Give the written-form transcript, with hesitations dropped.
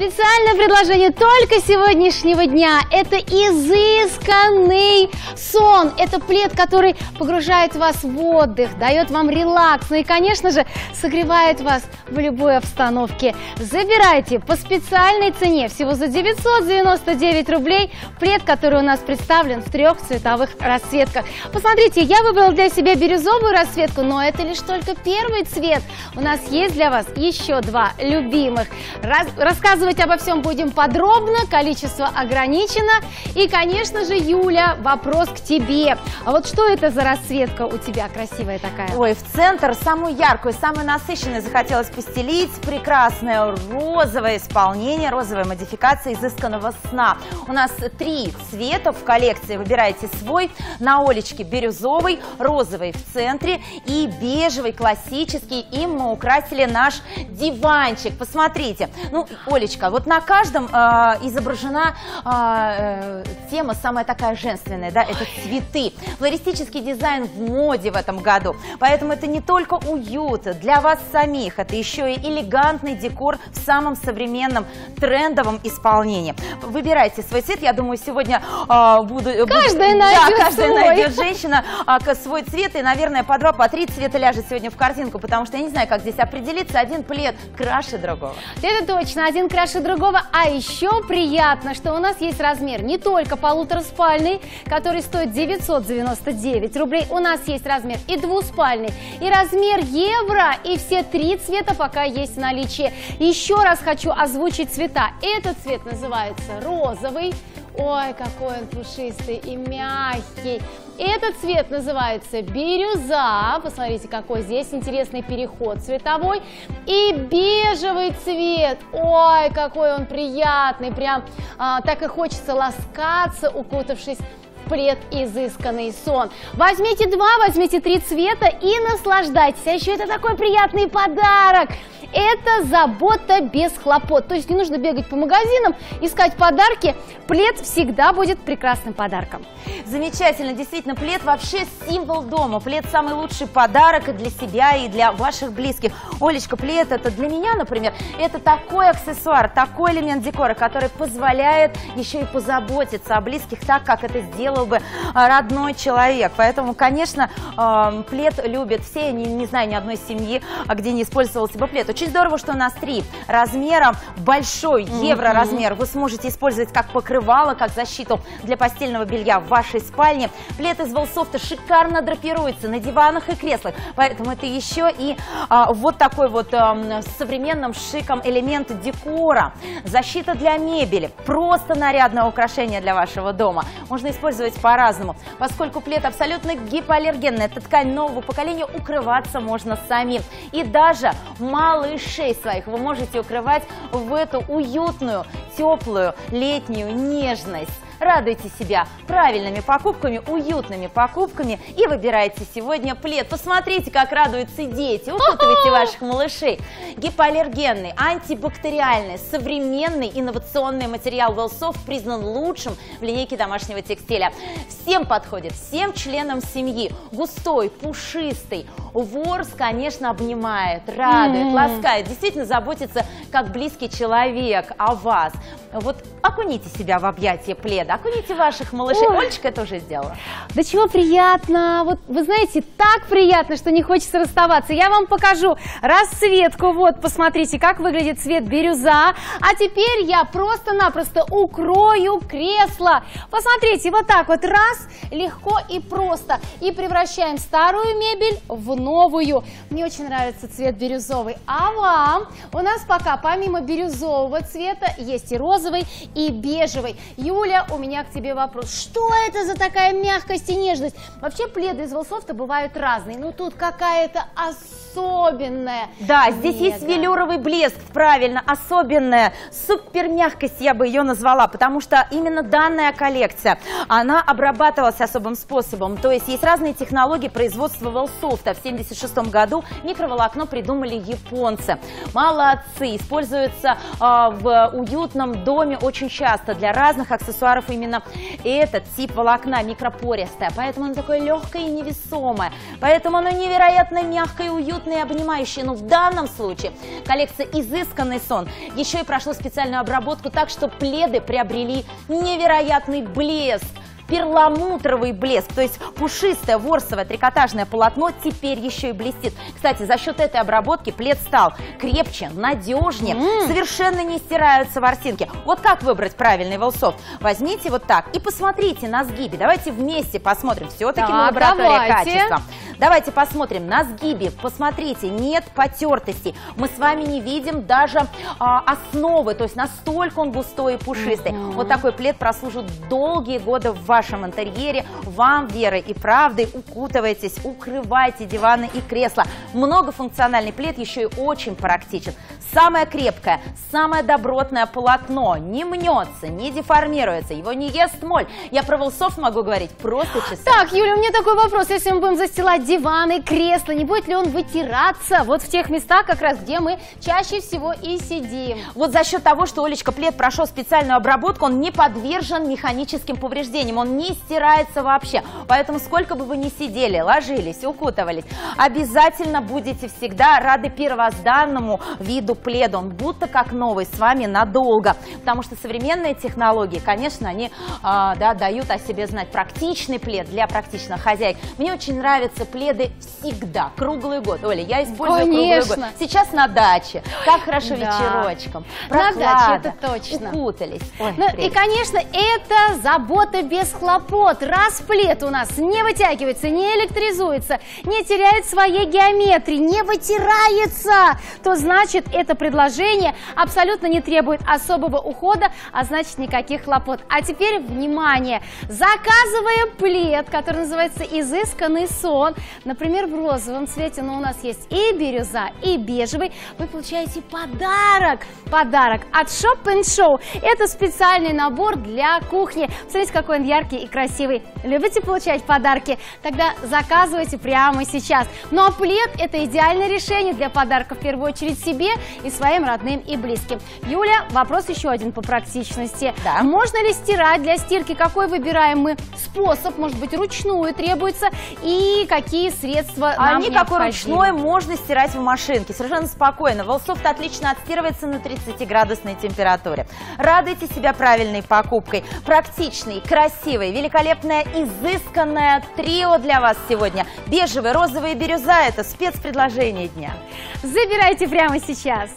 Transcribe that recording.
Специальное предложение только сегодняшнего дня. Это изысканный сон. Это плед, который погружает вас в отдых, дает вам релакс. Ну и, конечно же, согревает вас в любой обстановке. Забирайте по специальной цене, всего за 999 рублей, плед, который у нас представлен в 3 цветовых расцветках. Посмотрите, я выбрала для себя бирюзовую расцветку, но это лишь только первый цвет. У нас есть для вас еще 2 любимых. Рассказывать обо всем будем подробно, количество ограничено. И, конечно же, Юля, вопрос к тебе. А вот что это за расцветка у тебя красивая такая? Ой, в центр самую яркую, самую насыщенную захотелось постелить. Прекрасное розовое исполнение, розовая модификация изысканного сна. У нас 3 цвета в коллекции, выбирайте свой. На Олечке бирюзовый, розовый в центре и бежевый классический. Им мы украсили наш диванчик. Посмотрите, ну, Олечка, вот на каждом изображена тема самая такая женственная, да, это цветы. Флористический дизайн в моде в этом году, поэтому это не только уют для вас самих, это еще и элегантный декор в самом современном трендовом исполнении. Выбирайте свой цвет, я думаю, сегодня каждая найдет женщина свой цвет, и, наверное, по 2, по 3 цвета ляжет сегодня в картинку, потому что я не знаю, как здесь определиться, один плед краше другого. Это точно, один краше другого, а еще приятно, что у нас есть размер не только полутораспальный, который стоит 999 рублей, у нас есть размер и двуспальный, и размер евро, и все 3 цвета пока есть в наличии. Еще раз хочу озвучить цвета. Этот цвет называется розовый. Ой, какой он пушистый и мягкий. Этот цвет называется бирюза. Посмотрите, какой здесь интересный переход цветовой. И бежевый цвет. Ой, какой он приятный. Прям так и хочется ласкаться, укутавшись в плед изысканный сон. Возьмите 2, возьмите 3 цвета и наслаждайтесь. А еще это такой приятный подарок. Это забота без хлопот. То есть не нужно бегать по магазинам, искать подарки. Плед всегда будет прекрасным подарком. Замечательно. Действительно, плед вообще символ дома. Плед самый лучший подарок и для себя, и для ваших близких. Олечка, плед это для меня, например, это такой аксессуар, такой элемент декора, который позволяет еще и позаботиться о близких так, как это сделал бы родной человек. Поэтому, конечно, плед любят все. Я не знаю ни одной семьи, где не использовался бы плед. Очень здорово, что у нас 3 размера. Большой евро-размер вы сможете использовать как покрывало, как защиту для постельного белья в вашей спальне. Плед из Волсофта шикарно драпируется на диванах и креслах. Поэтому это еще и вот такой вот с современным шиком элемент декора. Защита для мебели. Просто нарядное украшение для вашего дома. Можно использовать по-разному. Поскольку плед абсолютно гипоаллергенный, это ткань нового поколения, укрываться можно самим. И даже малышей своих вы можете укрывать в эту уютную, теплую летнюю нежность. Радуйте себя правильными покупками, уютными покупками и выбирайте сегодня плед. Посмотрите, как радуются дети. Укутывайте ваших малышей. Гипоаллергенный, антибактериальный, современный инновационный материал Волсофт признан лучшим в линейке домашнего текстиля. Всем подходит, всем членам семьи. Густой, пушистый. Ворс, конечно, обнимает, радует, ласкает. Действительно заботится, как близкий человек о вас. Вот окуните себя в объятия пледа. Окуните ваших малышей. Ой. Олечка это уже сделала. Да чего приятно. Вот вы знаете, так приятно, что не хочется расставаться. Я вам покажу расцветку. Вот, посмотрите, как выглядит цвет бирюза. А теперь я просто-напросто укрою кресло. Посмотрите, вот так вот раз, легко и просто. И превращаем старую мебель в новую. Мне очень нравится цвет бирюзовый. А вам? У нас пока помимо бирюзового цвета есть и розовый, и бежевый. Юля, у меня к тебе вопрос. Что это за такая мягкость и нежность? Вообще пледы из Волсофта бывают разные, но тут какая-то особенная. Да, здесь есть велюровый блеск, правильно, особенная, супер мягкость я бы ее назвала, потому что именно данная коллекция, она обрабатывалась особым способом. То есть есть разные технологии производства Волсофта. В 1976 году микроволокно придумали японцы. Молодцы, используются в уютном доме очень часто для разных аксессуаров именно этот тип волокна микропористое, поэтому оно такое легкое и невесомое, поэтому оно невероятно мягкое, уютное и обнимающее. Но в данном случае коллекция «Изысканный сон» еще и прошла специальную обработку, так что пледы приобрели невероятный блеск. Перламутровый блеск, то есть пушистое ворсовое трикотажное полотно теперь еще и блестит. Кстати, за счет этой обработки плед стал крепче, надежнее, совершенно не стираются ворсинки. Вот как выбрать правильный волсов? Возьмите вот так и посмотрите на сгибе. Давайте вместе посмотрим. Все-таки мы лаборатория качества. Давайте посмотрим на сгибе. Посмотрите, нет потертостей. Мы с вами не видим даже основы, то есть настолько он густой и пушистый. Вот такой плед прослужит долгие годы в вашем интерьере. Вам верой и правдой укутывайтесь, укрывайте диваны и кресла. Многофункциональный плед еще и очень практичен. Самое крепкое, самое добротное полотно не мнется, не деформируется, его не ест моль. Я про волсов могу говорить просто часами. Так, Юля, у меня такой вопрос. Если мы будем застилать диваны, кресла, не будет ли он вытираться вот в тех местах, как раз где мы чаще всего и сидим? Вот за счет того, что, Олечка, плед прошел специальную обработку, он не подвержен механическим повреждениям, он не стирается вообще. Поэтому сколько бы вы ни сидели, ложились, укутывались, обязательно будете всегда рады первозданному виду пледа. Он будто как новый с вами надолго. Потому что современные технологии, конечно, они дают о себе знать. Практичный плед для практичных хозяек. Мне очень нравятся пледы всегда, круглый год. Оля, я использую круглый год. Сейчас на даче. Как хорошо вечерочком. На даче, это точно. Укутались. Ой, и, конечно, это забота без хлопот. Раз плед у нас не вытягивается, не электризуется, не теряет своей геометрии, не вытирается, то значит, это предложение абсолютно не требует особого ухода, а значит, никаких хлопот. А теперь, внимание, заказываем плед, который называется «Изысканный сон», например, в розовом цвете, но у нас есть и бирюза, и бежевый, вы получаете подарок. Подарок от Shop & Show. Это специальный набор для кухни. Посмотрите, какой он яркий и красивый. Любите получать подарки? Тогда заказывайте прямо сейчас. Ну а плед – это идеальное решение для подарка, в первую очередь себе и своим родным и близким. Юля, вопрос еще один по практичности. Да. Можно ли стирать? Для стирки какой выбираем мы способ? Может быть, ручную требуется? И какие средства нам необходимы? Никакой ручной можно стирать в машинке. Совершенно спокойно. Волсов-то отлично отстирывается на 30-градусной температуре. Радуйте себя правильной покупкой. Практичный, красивый, великолепное, изысканное трио для вас сегодня. Бежевый, розовый и бирюза – это спецпредложение дня. Забирайте прямо сейчас.